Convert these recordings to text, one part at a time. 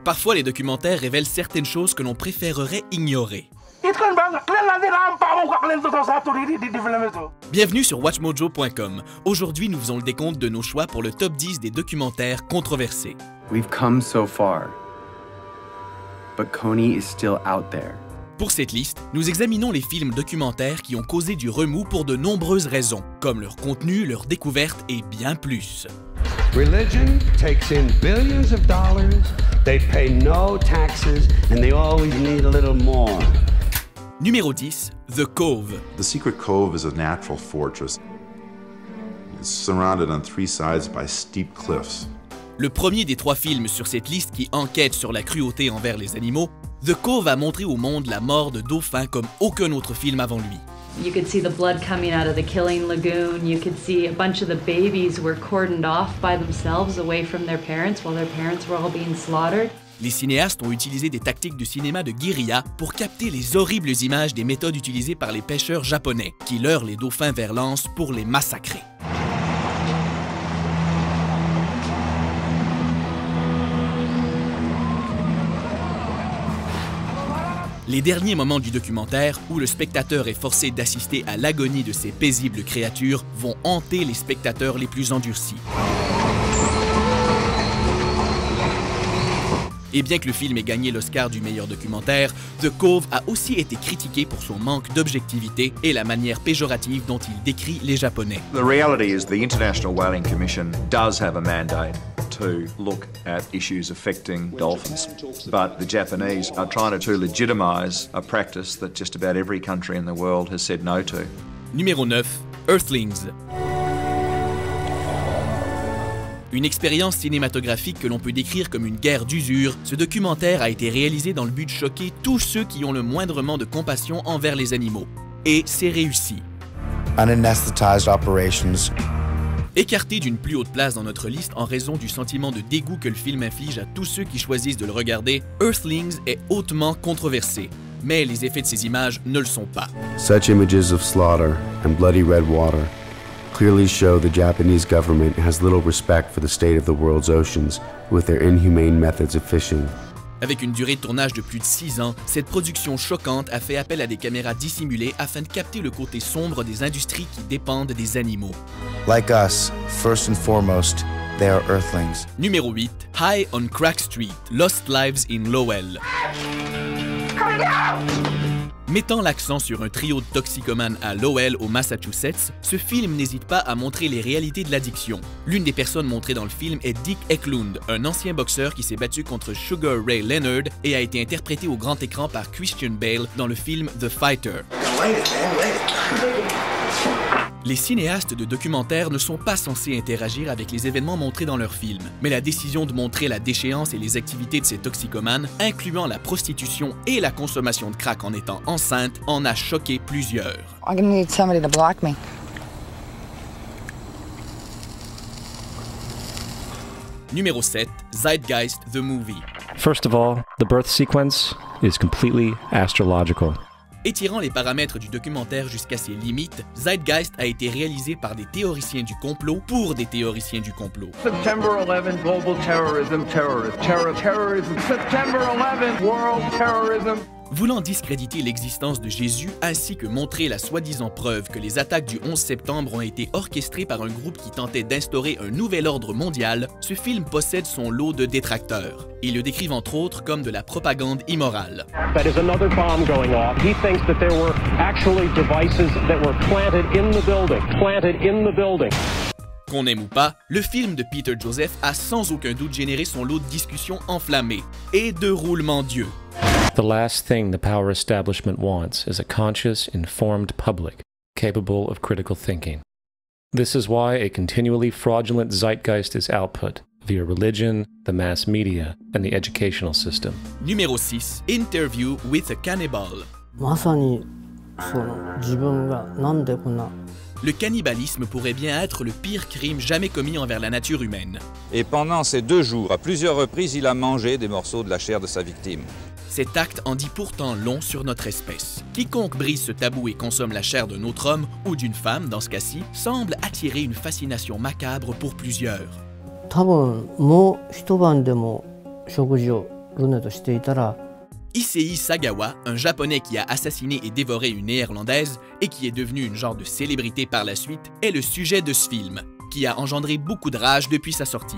Parfois, les documentaires révèlent certaines choses que l'on préférerait ignorer. Bienvenue sur WatchMojo.com. Aujourd'hui, nous faisons le décompte de nos choix pour le top 10 des documentaires controversés. We've come so far, but Kony is still out there. Pour cette liste, nous examinons les films documentaires qui ont causé du remous pour de nombreuses raisons, comme leur contenu, leur découverte et bien plus. Religion takes in billions of dollars, they pay no taxes, and they always need a little more. Numéro 10, The Cove. The Secret Cove is a natural fortress. It's surrounded on three sides by steep cliffs. Le premier des 3 films sur cette liste qui enquête sur la cruauté envers les animaux, The Cove a montré au monde la mort de dauphins comme aucun autre film avant lui. You could see the blood coming out of the killing lagoon. You could see a bunch of the babies were cordoned off by themselves away from their parents while their parents were all being slaughtered. Les cinéastes ont utilisé des tactiques de cinéma de guérilla pour capter les horribles images des méthodes utilisées par les pêcheurs japonais qui leurrent les dauphins vers l'anse pour les massacrer. Les derniers moments du documentaire, où le spectateur est forcé d'assister à l'agonie de ces paisibles créatures, vont hanter les spectateurs les plus endurcis. Et bien que le film ait gagné l'Oscar du meilleur documentaire, The Cove a aussi été critiqué pour son manque d'objectivité et la manière péjorative dont il décrit les Japonais. The reality is the International Whaling Commission does have a mandate to look at issues affecting dolphins, but the Japanese are trying to legitimize a practice that just about every country in the world has said no to. Numéro 9, Earthlings. Une expérience cinématographique que l'on peut décrire comme une guerre d'usure, ce documentaire a été réalisé dans le but de choquer tous ceux qui ont le moindrement de compassion envers les animaux. Et c'est réussi. Unanesthetized operations. Écarté d'une plus haute place dans notre liste en raison du sentiment de dégoût que le film inflige à tous ceux qui choisissent de le regarder, Earthlings est hautement controversé. Mais les effets de ces images ne le sont pas. Such images of slaughter and bloody red water clearly show the Japanese government has little respect for the state of the world's oceans with their inhumane methods of fishing. Avec une durée de tournage de plus de 6 ans, cette production choquante a fait appel à des caméras dissimulées afin de capter le côté sombre des industries qui dépendent des animaux. Like us, first and foremost, they are Earthlings. Numéro 8, High on Crack Street, Lost Lives in Lowell. Mettant l'accent sur un trio de toxicomanes à Lowell, au Massachusetts, ce film n'hésite pas à montrer les réalités de l'addiction. L'une des personnes montrées dans le film est Dick Eklund, un ancien boxeur qui s'est battu contre Sugar Ray Leonard et a été interprété au grand écran par Christian Bale dans le film The Fighter. Les cinéastes de documentaires ne sont pas censés interagir avec les événements montrés dans leurs films, mais la décision de montrer la déchéance et les activités de ces toxicomanes, incluant la prostitution et la consommation de crack en étant enceinte, en a choqué plusieurs. I'm gonna need somebody to block me. Numéro 7, Zeitgeist the Movie. First of all, the birth sequence is completely astrological. Étirant les paramètres du documentaire jusqu'à ses limites, Zeitgeist a été réalisé par des théoriciens du complot pour des théoriciens du complot. September 11, global terrorism, terrorism. September 11, world terrorism. Voulant discréditer l'existence de Jésus ainsi que montrer la soi-disant preuve que les attaques du 11 septembre ont été orchestrées par un groupe qui tentait d'instaurer un nouvel ordre mondial, ce film possède son lot de détracteurs. Ils le décrivent entre autres comme de la propagande immorale. That is another bomb going off. He thinks that there were actually devices that were planted in the building. Qu'on aime ou pas, le film de Peter Joseph a sans aucun doute généré son lot de discussions enflammées et de roulements d'yeux. The last thing the power establishment wants is a conscious, informed public capable of critical thinking. This is why a continually fraudulent zeitgeist is output via religion, the mass media, and the educational system. Numéro 6, Interview with a Cannibal. Le cannibalisme pourrait bien être le pire crime jamais commis envers la nature humaine. Et pendant ces 2 jours, à plusieurs reprises, il a mangé des morceaux de la chair de sa victime. Cet acte en dit pourtant long sur notre espèce. Quiconque brise ce tabou et consomme la chair d'un autre homme, ou d'une femme dans ce cas-ci, semble attirer une fascination macabre pour plusieurs. Issei Sagawa, un Japonais qui a assassiné et dévoré une Néerlandaise et qui est devenu une genre de célébrité par la suite, est le sujet de ce film, qui a engendré beaucoup de rage depuis sa sortie.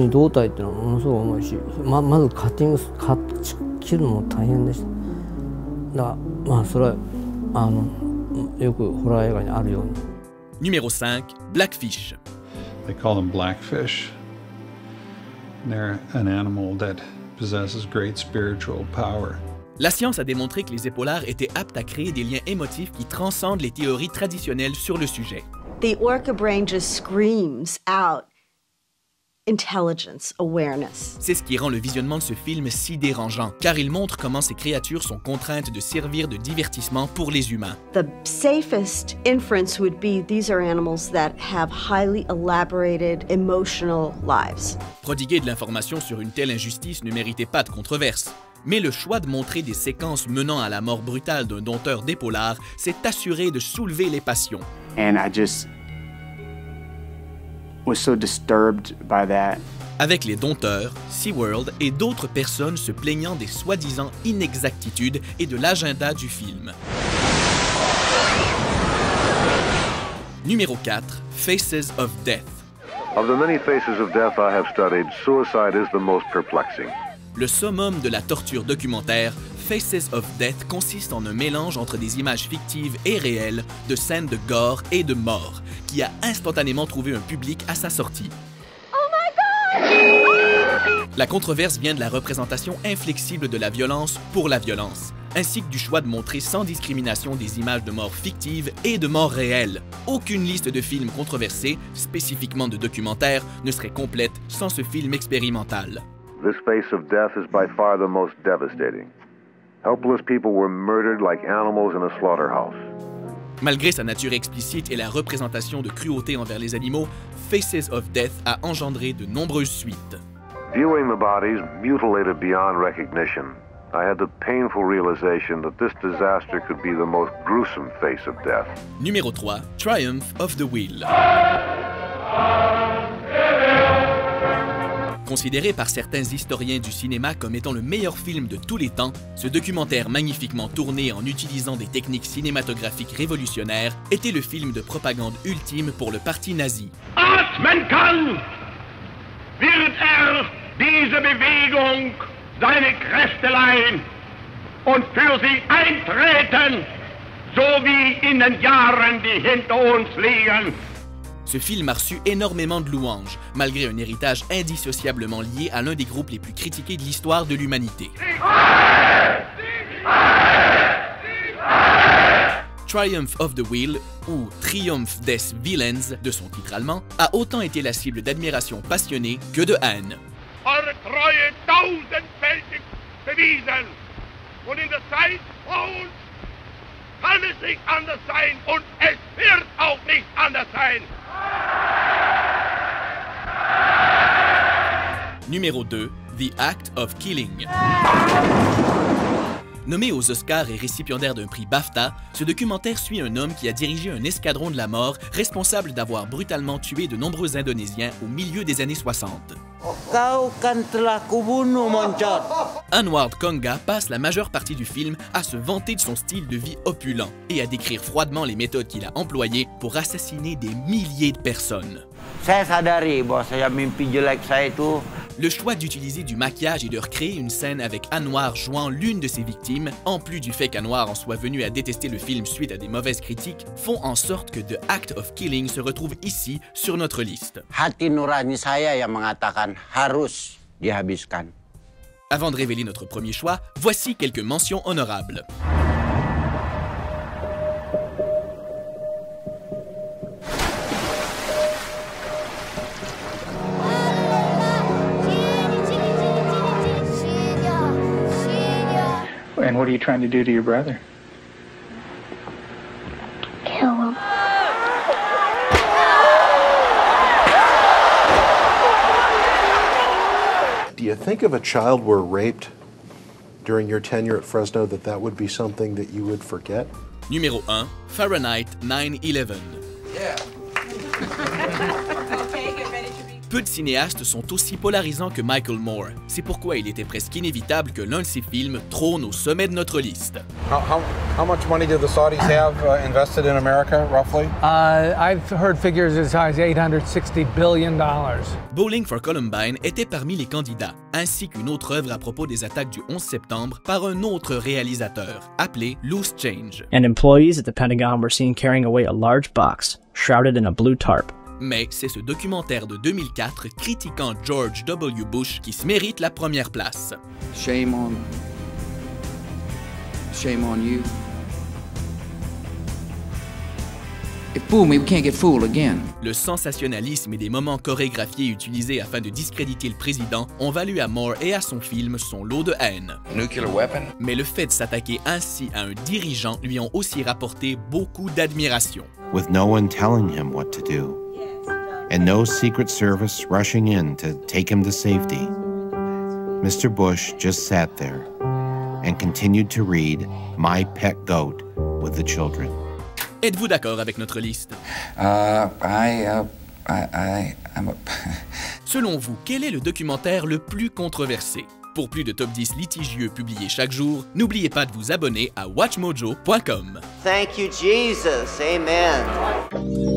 Numéro 5, Blackfish. They call them blackfish. They're an animal that possesses great spiritual power. La science a démontré que les épaulards étaient aptes à créer des liens émotifs qui transcendent les théories traditionnelles sur le sujet. The orca brain just screams out intelligence, awareness. C'est ce qui rend le visionnement de ce film si dérangeant, car il montre comment ces créatures sont contraintes de servir de divertissement pour les humains. The safest inference would be these are animals that have highly elaborated emotional lives. Prodiguer de l'information sur une telle injustice ne méritait pas de controverse. Mais le choix de montrer des séquences menant à la mort brutale d'un dompteur d'épaulards s'est assuré de soulever les passions. And I just was so disturbed by that. Avec les dompteurs, SeaWorld et d'autres personnes se plaignant des soi-disant inexactitudes et de l'agenda du film. Numéro 4, Faces of Death. Of the many faces of death I have studied, suicide is the most perplexing. Le summum de la torture documentaire, Faces of Death consiste en un mélange entre des images fictives et réelles de scènes de gore et de mort, qui a instantanément trouvé un public à sa sortie. Oh my God! La controverse vient de la représentation inflexible de la violence pour la violence, ainsi que du choix de montrer sans discrimination des images de morts fictives et de morts réelles. Aucune liste de films controversés, spécifiquement de documentaires, ne serait complète sans ce film expérimental. This face of death is by far the most devastating. Helpless people were murdered like animals in a slaughterhouse. Malgré sa nature explicite et la représentation de cruauté envers les animaux, Faces of Death a engendré de nombreuses suites. Viewing the bodies mutilated beyond recognition, I had the painful realization that this disaster could be the most gruesome face of death. Numéro 3, Triumph of the Will. Considéré par certains historiens du cinéma comme étant le meilleur film de tous les temps, ce documentaire magnifiquement tourné en utilisant des techniques cinématographiques révolutionnaires était le film de propagande ultime pour le parti nazi. Atmen kann, wird diese Bewegung seine Kräfte leihen und für sie eintreten, so wie in den Jahren, die hinter uns liegen. Ce film a reçu énormément de louanges, malgré un héritage indissociablement lié à l'un des groupes les plus critiqués de l'histoire de l'humanité. Triumph of the Will, ou Triomphe des Villains de son titre allemand, a autant été la cible d'admiration passionnée que de haine. Eure Treue tausendfältig bewiesen und in der Zeit vor uns kann es nicht anders sein und es wird auch nicht anders sein. Numéro 2, The Act of Killing. Nommé aux Oscars et récipiendaire d'un prix BAFTA, ce documentaire suit un homme qui a dirigé un escadron de la mort responsable d'avoir brutalement tué de nombreux Indonésiens au milieu des années 60. Anwar Konga passe la majeure partie du film à se vanter de son style de vie opulent et à décrire froidement les méthodes qu'il a employées pour assassiner des milliers de personnes. Le choix d'utiliser du maquillage et de recréer une scène avec Anwar jouant l'une de ses victimes, en plus du fait qu'Anwar en soit venu à détester le film suite à des mauvaises critiques, font en sorte que The Act of Killing se retrouve ici sur notre liste. Hati nurani saya yang mengatakan harus dihabiskan. Avant de révéler notre premier choix, voici quelques mentions honorables. And what are you trying to do to your brother? Kill him. Do you think if a child were raped during your tenure at Fresno that would be something that you would forget? Numéro 1, Fahrenheit 9/11. Yeah. Peu de cinéastes sont aussi polarisants que Michael Moore. C'est pourquoi il était presque inévitable que l'un de ses films trône au sommet de notre liste. How much money do the Saudis have invested in America, roughly? I've heard figures as high as $860 billion. Bowling for Columbine était parmi les candidats, ainsi qu'une autre œuvre à propos des attaques du 11 septembre par un autre réalisateur, appelé Loose Change. And employees at the Pentagon were seen carrying away a large box, shrouded in a blue tarp. Mais c'est ce documentaire de 2004 critiquant George W. Bush qui se mérite la première place. Shame on you. It fooled me, we can't get fooled again. Le sensationnalisme et des moments chorégraphiés utilisés afin de discréditer le président ont valu à Moore et à son film son lot de haine. Nuclear weapon? Mais le fait de s'attaquer ainsi à un dirigeant lui ont aussi rapporté beaucoup d'admiration. With no one telling him what to do, and no Secret Service rushing in to take him to safety, Mr. Bush just sat there and continued to read My Pet Goat with the children. Êtes-vous d'accord avec notre liste? Selon vous, quel est le documentaire le plus controversé? Pour plus de top 10 litigieux publiés chaque jour, n'oubliez pas de vous abonner à WatchMojo.com. Thank you, Jesus. Amen.